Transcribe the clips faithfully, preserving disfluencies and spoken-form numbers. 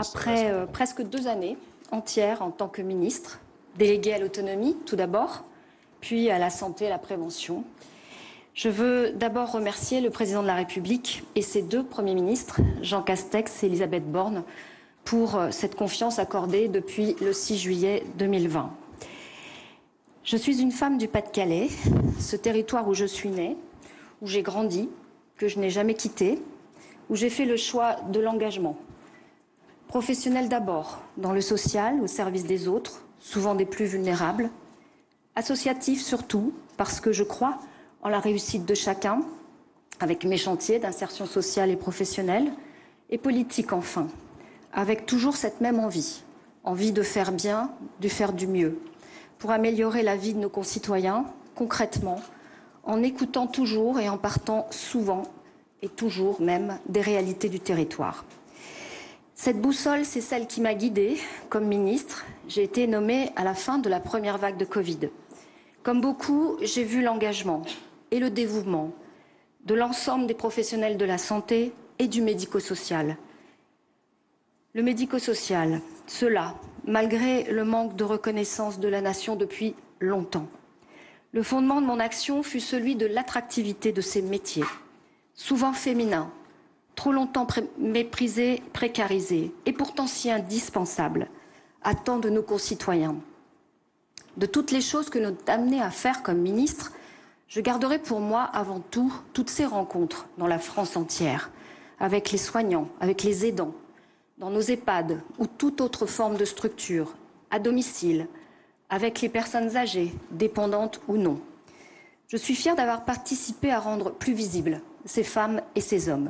Après euh, presque deux années entières en tant que ministre, déléguée à l'autonomie tout d'abord, puis à la santé et à la prévention, je veux d'abord remercier le président de la République et ses deux premiers ministres, Jean Castex et Elisabeth Borne, pour cette confiance accordée depuis le six juillet deux mille vingt. Je suis une femme du Pas-de-Calais, ce territoire où je suis née, où j'ai grandi, que je n'ai jamais quitté, où j'ai fait le choix de l'engagement. Professionnel d'abord, dans le social, au service des autres, souvent des plus vulnérables. Associatif surtout, parce que je crois en la réussite de chacun, avec mes chantiers d'insertion sociale et professionnelle, et politique enfin, avec toujours cette même envie, envie de faire bien, de faire du mieux, pour améliorer la vie de nos concitoyens, concrètement, en écoutant toujours et en partant souvent, et toujours même, des réalités du territoire. Cette boussole, c'est celle qui m'a guidée comme ministre. J'ai été nommée à la fin de la première vague de Covid. Comme beaucoup, j'ai vu l'engagement et le dévouement de l'ensemble des professionnels de la santé et du médico-social. Le médico-social, cela, malgré le manque de reconnaissance de la nation depuis longtemps. Le fondement de mon action fut celui de l'attractivité de ces métiers, souvent féminins, trop longtemps méprisés, précarisés, et pourtant si indispensables à tant de nos concitoyens. De toutes les choses que nous sommes amenés à faire comme ministre, je garderai pour moi avant tout toutes ces rencontres dans la France entière, avec les soignants, avec les aidants, dans nos EHPAD ou toute autre forme de structure, à domicile, avec les personnes âgées, dépendantes ou non. Je suis fière d'avoir participé à rendre plus visibles ces femmes et ces hommes.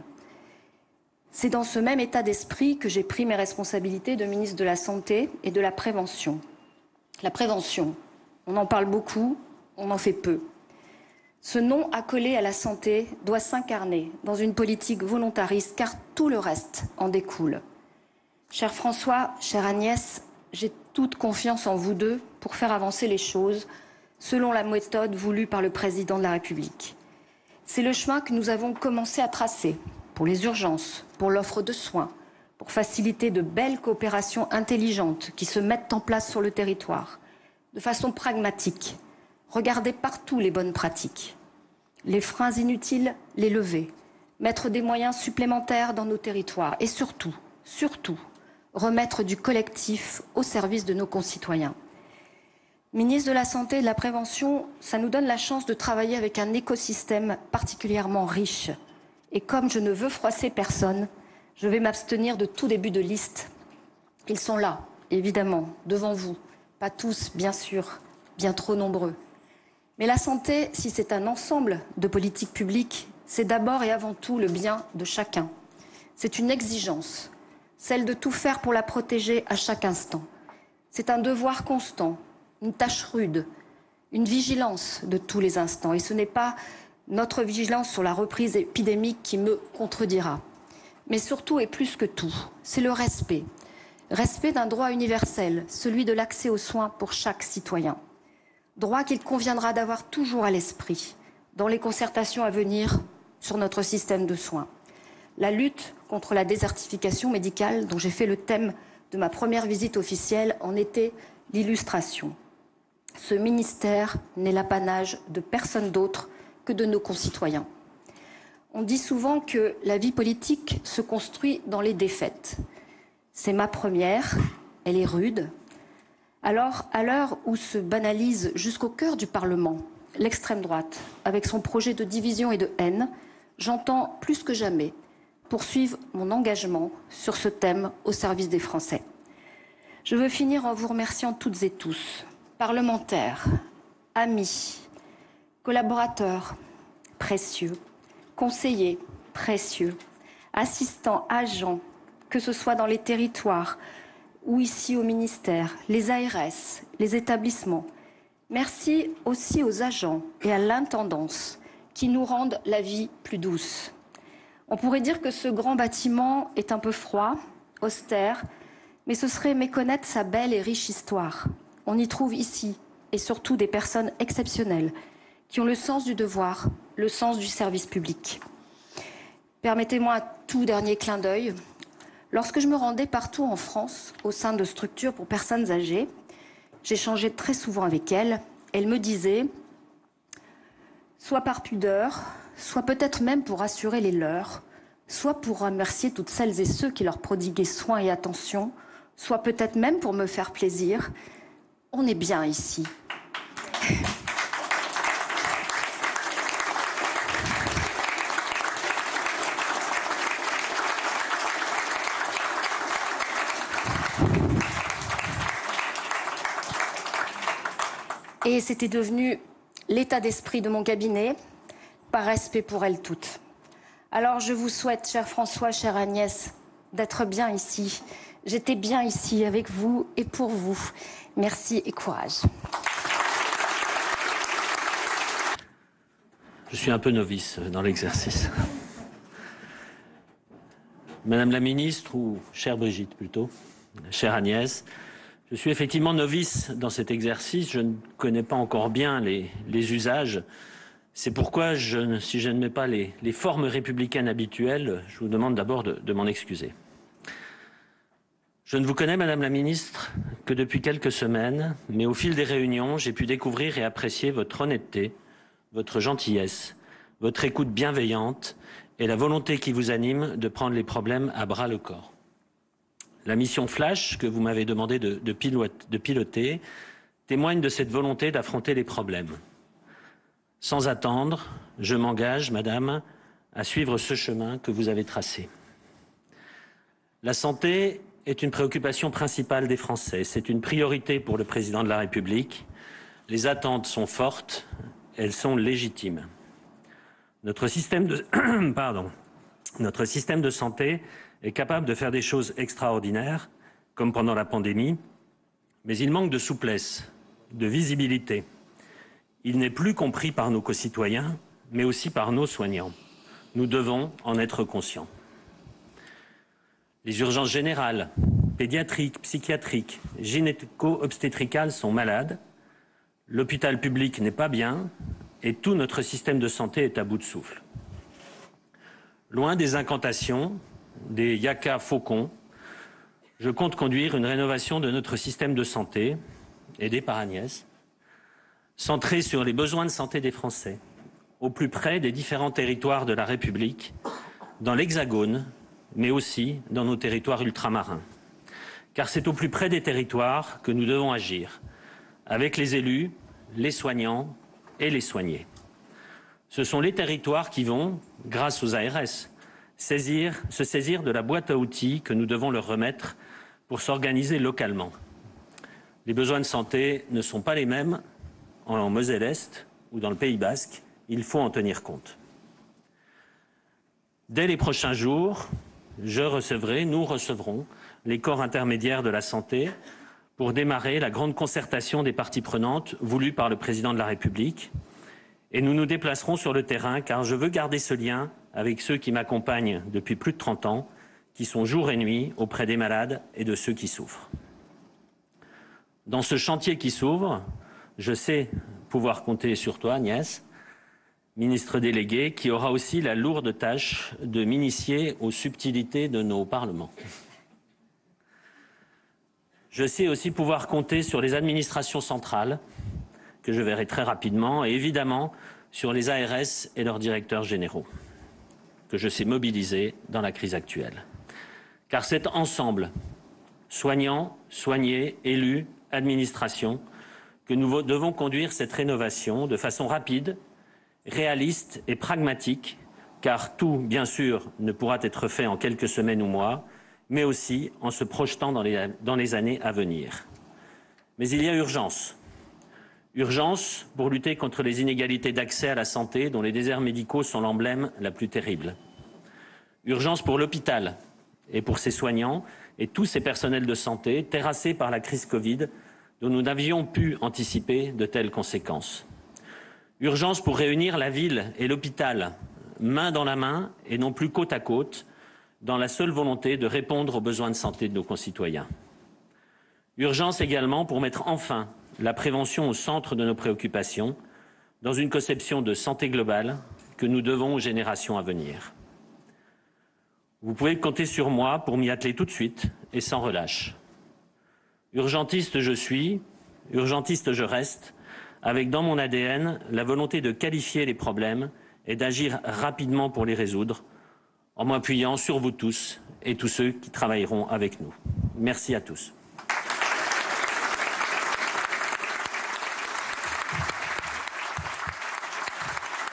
C'est dans ce même état d'esprit que j'ai pris mes responsabilités de ministre de la Santé et de la Prévention. La prévention, on en parle beaucoup, on en fait peu. Ce nom accolé à la santé doit s'incarner dans une politique volontariste car tout le reste en découle. Cher François, chère Agnès, j'ai toute confiance en vous deux pour faire avancer les choses selon la méthode voulue par le président de la République. C'est le chemin que nous avons commencé à tracer pour les urgences, pour l'offre de soins, pour faciliter de belles coopérations intelligentes qui se mettent en place sur le territoire, de façon pragmatique, regarder partout les bonnes pratiques, les freins inutiles, les lever, mettre des moyens supplémentaires dans nos territoires et surtout, surtout, remettre du collectif au service de nos concitoyens. Ministre de la Santé et de la Prévention, ça nous donne la chance de travailler avec un écosystème particulièrement riche. Et comme je ne veux froisser personne, je vais m'abstenir de tout début de liste. Ils sont là, évidemment, devant vous. Pas tous, bien sûr, bien trop nombreux. Mais la santé, si c'est un ensemble de politiques publiques, c'est d'abord et avant tout le bien de chacun. C'est une exigence, celle de tout faire pour la protéger à chaque instant. C'est un devoir constant, une tâche rude, une vigilance de tous les instants. Et ce n'est pas notre vigilance sur la reprise épidémique qui me contredira. Mais surtout et plus que tout, c'est le respect. Respect d'un droit universel, celui de l'accès aux soins pour chaque citoyen. Droit qu'il conviendra d'avoir toujours à l'esprit dans les concertations à venir sur notre système de soins. La lutte contre la désertification médicale, dont j'ai fait le thème de ma première visite officielle, en était l'illustration. Ce ministère n'est l'apanage de personne d'autre que de nos concitoyens. On dit souvent que la vie politique se construit dans les défaites. C'est ma première, elle est rude. Alors, à l'heure où se banalise jusqu'au cœur du Parlement l'extrême droite, avec son projet de division et de haine, j'entends plus que jamais poursuivre mon engagement sur ce thème au service des Français. Je veux finir en vous remerciant toutes et tous, parlementaires, amis, collaborateurs précieux, conseillers précieux, assistants, agents, que ce soit dans les territoires ou ici au ministère, les A R S, les établissements. Merci aussi aux agents et à l'intendance qui nous rendent la vie plus douce. On pourrait dire que ce grand bâtiment est un peu froid, austère, mais ce serait méconnaître sa belle et riche histoire. On y trouve ici, et surtout des personnes exceptionnelles, qui ont le sens du devoir, le sens du service public. Permettez-moi un tout dernier clin d'œil. Lorsque je me rendais partout en France, au sein de structures pour personnes âgées, j'échangeais très souvent avec elles. Elles me disaient, soit par pudeur, soit peut-être même pour rassurer les leurs, soit pour remercier toutes celles et ceux qui leur prodiguaient soins et attention, soit peut-être même pour me faire plaisir. On est bien ici. Et c'était devenu l'état d'esprit de mon cabinet, par respect pour elles toutes. Alors je vous souhaite, cher François, chère Agnès, d'être bien ici. J'étais bien ici avec vous et pour vous. Merci et courage. Je suis un peu novice dans l'exercice. Madame la ministre, ou chère Brigitte plutôt, chère Agnès, je suis effectivement novice dans cet exercice. Je ne connais pas encore bien les, les usages. C'est pourquoi, je, si je ne mets pas les, les formes républicaines habituelles, je vous demande d'abord de, de m'en excuser. Je ne vous connais, Madame la Ministre, que depuis quelques semaines, mais au fil des réunions, j'ai pu découvrir et apprécier votre honnêteté, votre gentillesse, votre écoute bienveillante et la volonté qui vous anime de prendre les problèmes à bras le corps. La mission Flash que vous m'avez demandé de, de, pilote, de piloter témoigne de cette volonté d'affronter les problèmes. Sans attendre, je m'engage, Madame, à suivre ce chemin que vous avez tracé. La santé est une préoccupation principale des Français. C'est une priorité pour le président de la République. Les attentes sont fortes, elles sont légitimes. Notre système de, pardon, notre système de santé est capable de faire des choses extraordinaires, comme pendant la pandémie, mais il manque de souplesse, de visibilité. Il n'est plus compris par nos concitoyens, mais aussi par nos soignants. Nous devons en être conscients. Les urgences générales, pédiatriques, psychiatriques, gynéco-obstétricales sont malades, l'hôpital public n'est pas bien et tout notre système de santé est à bout de souffle. Loin des incantations, des yaka faucons, je compte conduire une rénovation de notre système de santé, aidé par Agnès, centrée sur les besoins de santé des Français, au plus près des différents territoires de la République, dans l'Hexagone, mais aussi dans nos territoires ultramarins. Car c'est au plus près des territoires que nous devons agir, avec les élus, les soignants et les soignés. Ce sont les territoires qui vont, grâce aux A R S, saisir, se saisir de la boîte à outils que nous devons leur remettre pour s'organiser localement. Les besoins de santé ne sont pas les mêmes en Moselle-Est ou dans le Pays Basque. Il faut en tenir compte. Dès les prochains jours, je recevrai, nous recevrons les corps intermédiaires de la santé pour démarrer la grande concertation des parties prenantes voulue par le président de la République. Et nous nous déplacerons sur le terrain car je veux garder ce lien avec ceux qui m'accompagnent depuis plus de trente ans, qui sont jour et nuit auprès des malades et de ceux qui souffrent. Dans ce chantier qui s'ouvre, je sais pouvoir compter sur toi, Agnès, ministre déléguée, qui aura aussi la lourde tâche de m'initier aux subtilités de nos parlements. Je sais aussi pouvoir compter sur les administrations centrales, que je verrai très rapidement, et évidemment sur les A R S et leurs directeurs généraux, que je sais mobiliser dans la crise actuelle. Car c'est ensemble, soignants, soignés, élus, administration, que nous devons conduire cette rénovation de façon rapide, réaliste et pragmatique, car tout, bien sûr, ne pourra être fait en quelques semaines ou mois, mais aussi en se projetant dans les, dans les années à venir. Mais il y a urgence. Urgence pour lutter contre les inégalités d'accès à la santé dont les déserts médicaux sont l'emblème la plus terrible. Urgence pour l'hôpital et pour ses soignants et tous ces personnels de santé terrassés par la crise Covid dont nous n'avions pu anticiper de telles conséquences. Urgence pour réunir la ville et l'hôpital main dans la main et non plus côte à côte dans la seule volonté de répondre aux besoins de santé de nos concitoyens. Urgence également pour mettre enfin la prévention au centre de nos préoccupations, dans une conception de santé globale que nous devons aux générations à venir. Vous pouvez compter sur moi pour m'y atteler tout de suite et sans relâche. Urgentiste je suis, urgentiste je reste, avec dans mon A D N la volonté de qualifier les problèmes et d'agir rapidement pour les résoudre, en m'appuyant sur vous tous et tous ceux qui travailleront avec nous. Merci à tous.